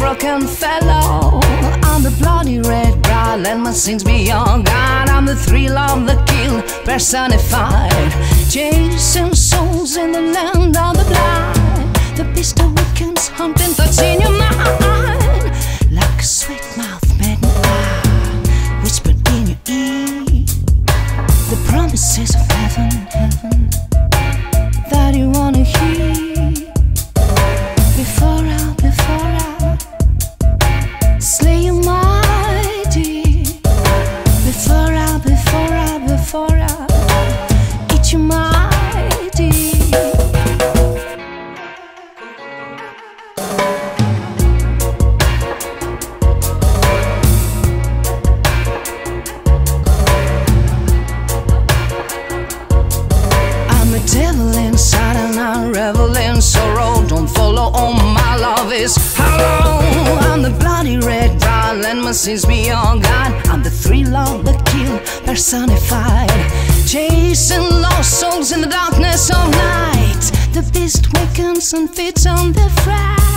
broken fellow. I'm the bloody red bride, let my sins be all gone. I'm the thrill of the kill personified, chasing souls in the land of the blind. The beast awakens, hunting thoughts in your mind, like a sweet mouth maiden eye, whispered in your ear the promises of heaven, heaven, that you wanna hear. Before I slay you, my dear. Before I eat you, my dear. I'm a devil inside and I revel in sorrow. Don't follow, oh my love is hollow. I'm the bloody red bride, let my sins be all gone. I'm the thrill of the kill personified, chasing lost souls in the darkness of night. The beast wakens and feeds on the fright.